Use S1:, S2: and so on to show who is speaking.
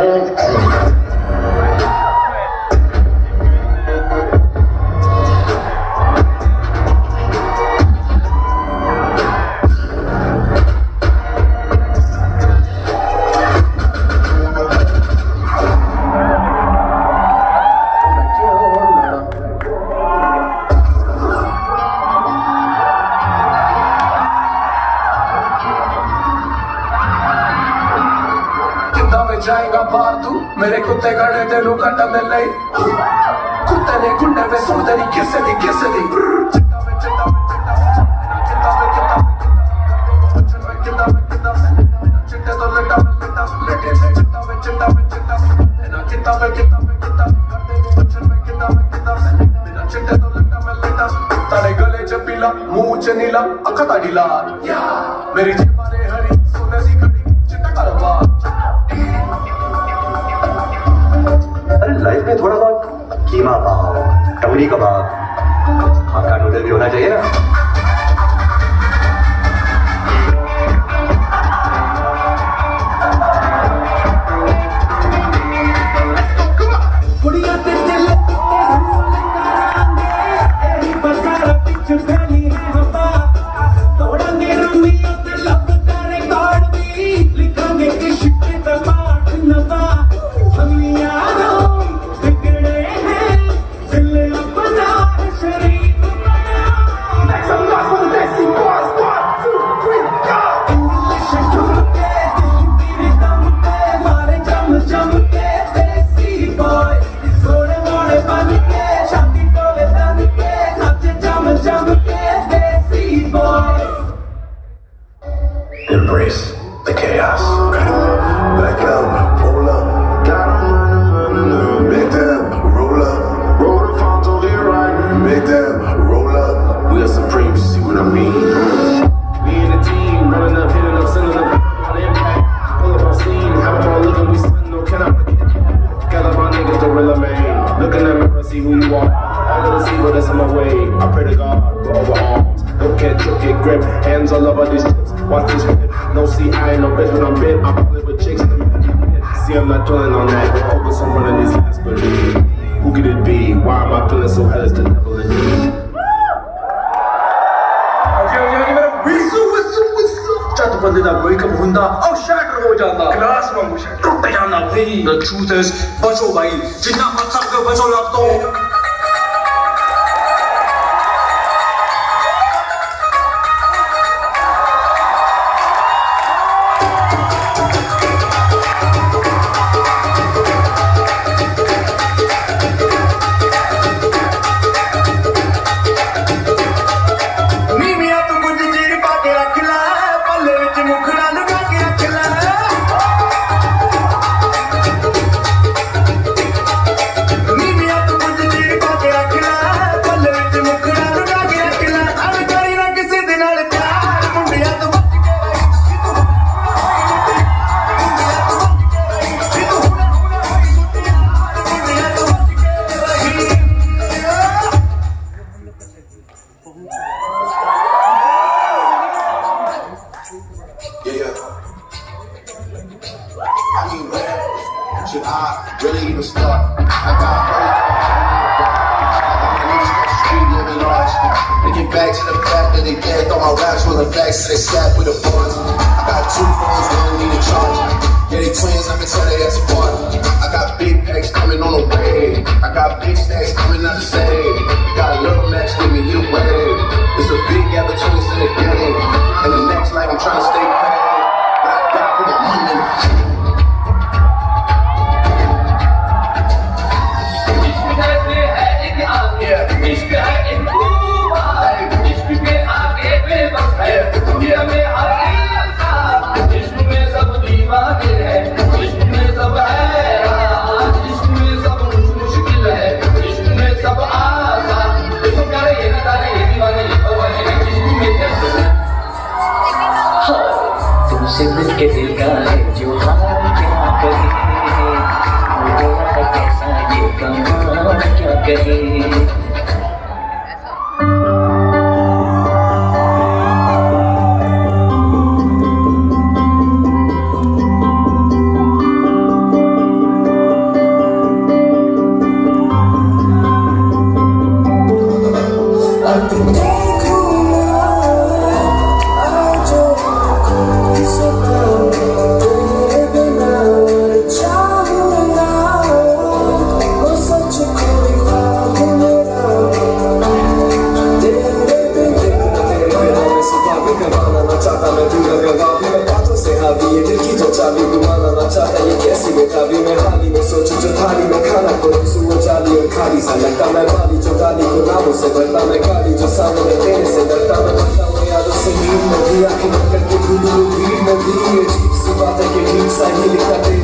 S1: जाएगा बाहर तू मेरे कुत्ते खड़े तेनू कट्टा दे ले कुत्ते ने कुंडे वे सुन तेरी किसे दी चिट्टे तो लटा लेटे से चिट्टा तारे गले च पीला मुंह च नीला अखा ताड़ी लाल मेरी जेबारे हरी सोने दी घड़ी चिट्टा कारोबार।
S2: अरे लाइफ में थोड़ा बहुत कीमा पाव, टंगड़ी कबाब, हक्का नूडल भी होना चाहिए ना।
S1: Embrace the chaos.
S3: Back up, roll up, got 'em running, make them roll up, roll the Fonto here right, make them roll up. We are supreme, see what I mean?
S4: Me and the team, running up, hitting up, sending up, all the impact, pull up our scene, have them all looking, we spin, no can I forget? Got up my niggas, the real man, looking at me, see who you are, all of the evil that's in my way, I pray to God, for overarms, don't catch or get grip, hands all over these chips, watch this flip. No, see, I ain't no bitch when I'm bit. I'm pulling with chicks. See, I'm not dwelling on that. Focus on running these last believe. Who could it be? Why am I feeling so hell? It's the devil in me.
S5: चट बंदे दा welcome हुंदा और shatter हो जांदा class वांगू shatter टूट जांदा भाई। The truth is बचो भाई जिन्ना मत सबके बचो लग तो
S3: Should I really even start? I got street living large. They get back to the fact that they dead. Thought my raps were the facts, so they sat with the bars. I got 2 phones, they don't need a charge. Yeah, they twins, I can tell they ass apart. I got big packs coming on the way. I got big stacks coming out the same. Got a little match with me, you wave. It's a big gap between us in the game. And the next life, I'm trying to stay paid. But I got for my money.
S6: तुमसे मिलके दिल का है जो हाल क्या कहे, हो गया है कैसा ये कमाल क्या कहे।
S1: सोचो जो थाली में खाना को सुबह चाली और खाली सा लगता मैं माली जो गाली को नामों से भरता मैं गाली जो सामने तेरे से डरता मैं बनता हूँ यादों से नींद में भी आंखें बंद करके भूलूं भीड़ में भी अजीब सी बात है कि ठीक सा ही लिखा